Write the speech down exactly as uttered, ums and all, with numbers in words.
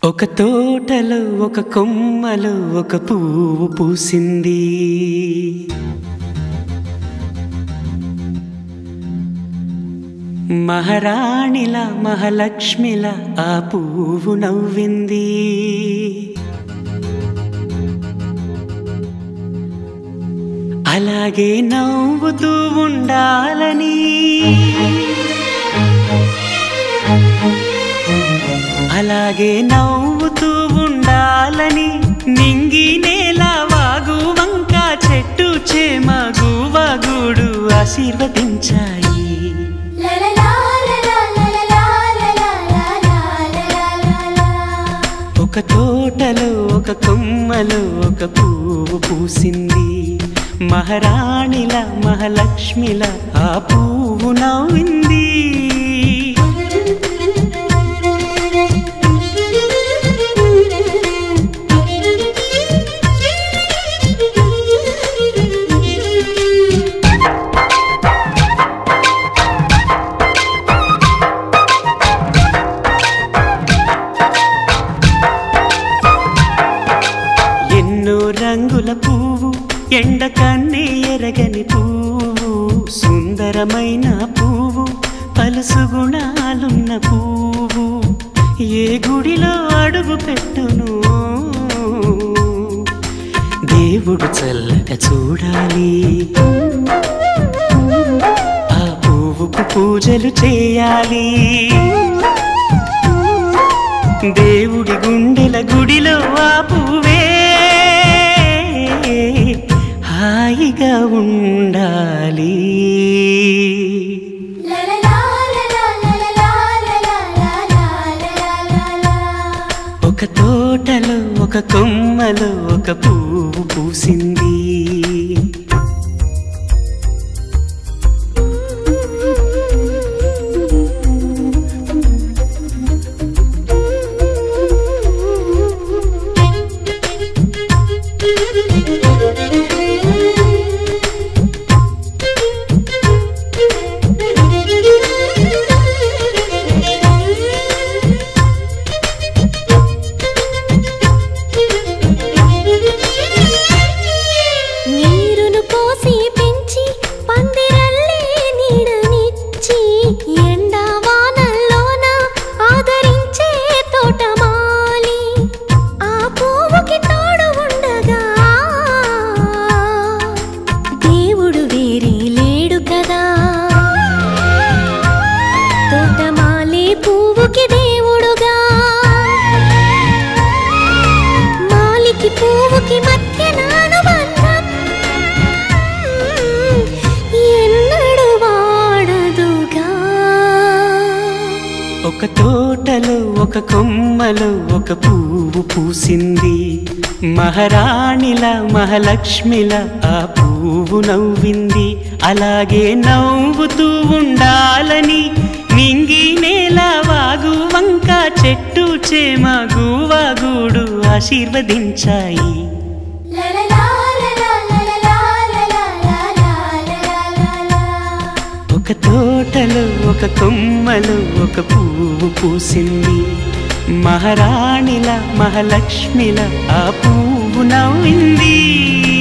ఒక తోటలో ఒక కొమ్మలో ఒక పువ్వు పూసింది. మహారాణిలా మహాలక్ష్మిలా ఆ పువ్వు నవ్వింది. అలాగే నవ్వుతూ ఉండాలని అలాగే నవ్వుతూ ఉండాలని నింగి నేల వాగు వంక చెట్టు చేమ గువగూడు ఆశీర్వదించాయి. ఒక తోటలో ఒక కొమ్మలో ఒక పువ్వు పూసింది. మహారాణిలా మహాలక్ష్మిలా ఆ పువ్వు నవ్వింది. ఎన్నో రంగుల పువ్వు, ఎండ కన్నే ఎరగని పువ్వు, సుందరమైన పువ్వు, పలుసు గుణాలున్న పువ్వు, ఏ గుడిలో అడుగు పెట్టును దేవుడు చల్లగా చూడాలి. ఆ పువ్వుకు పూజలు చేయాలి. దేవుడి గుండెల గుడిలో ఆ పువ్వే హాయిగా ఉండాలి. ఒక తోటలో ఒక కొమ్మలో ఒక పువ్వు పూసింది. ఒక తోటలో ఒక కొమ్మలో ఒక పువ్వు పూసింది. మహారాణిలా మహాలక్ష్మిలా ఆ పువ్వు నవ్వింది. అలాగే నవ్వుతూ ఉండాలని నింగి నేల వాగు వంక చెట్టు చేమ గువగూడు ఆశీర్వదించాయి. ఒక తోటలో ఒక కొమ్మలో ఒక పువ్వు పూసింది. మహారాణిలా మహాలక్ష్మిలా ఆ పువ్వు నవ్వింది.